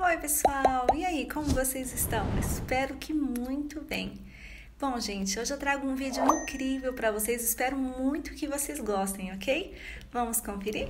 Oi, pessoal! E aí, como vocês estão? Espero que muito bem. Bom, gente, hoje eu trago um vídeo incrível para vocês. Espero muito que vocês gostem, ok? Vamos conferir?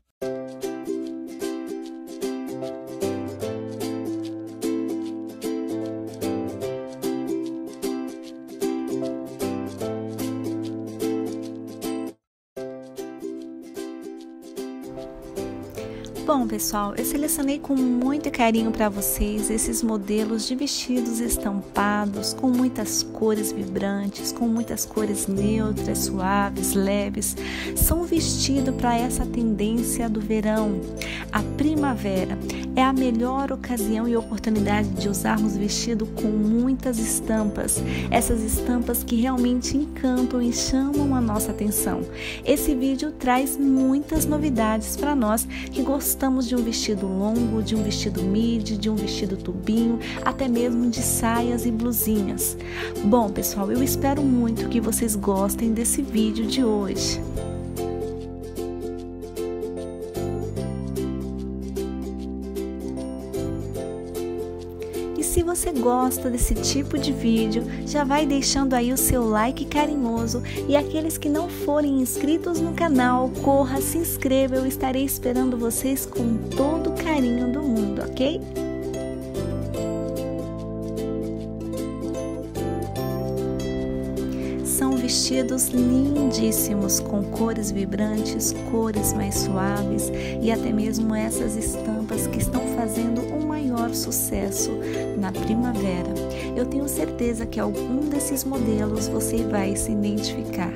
Bom, pessoal, eu selecionei com muito carinho para vocês esses modelos de vestidos estampados com muitas cores vibrantes, com muitas cores neutras, suaves, leves. São um vestido para essa tendência do verão. A primavera é a melhor ocasião e oportunidade de usarmos vestido com muitas estampas. Essas estampas que realmente encantam e chamam a nossa atenção. Esse vídeo traz muitas novidades para nós que gostamos de um vestido longo, de um vestido midi, de um vestido tubinho, até mesmo de saias e blusinhas. Bom, pessoal, eu espero muito que vocês gostem desse vídeo de hoje. E se você gosta desse tipo de vídeo, já vai deixando aí o seu like carinhoso, e aqueles que não forem inscritos no canal, corra, se inscreva, eu estarei esperando vocês com todo o carinho do mundo, ok? São vestidos lindíssimos, com cores vibrantes, cores mais suaves e até mesmo essas estampas que estão fazendo o maior sucesso na primavera. Eu tenho certeza que algum desses modelos você vai se identificar.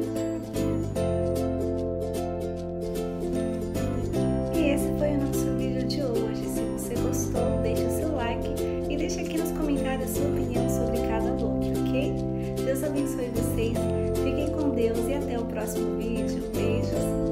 E esse foi o nosso vídeo de hoje. Se você gostou, deixe o seu like e deixe aqui nos comentários a sua opinião sobre cada look, ok? Deus abençoe vocês, fiquem com Deus e até o próximo vídeo. Beijos!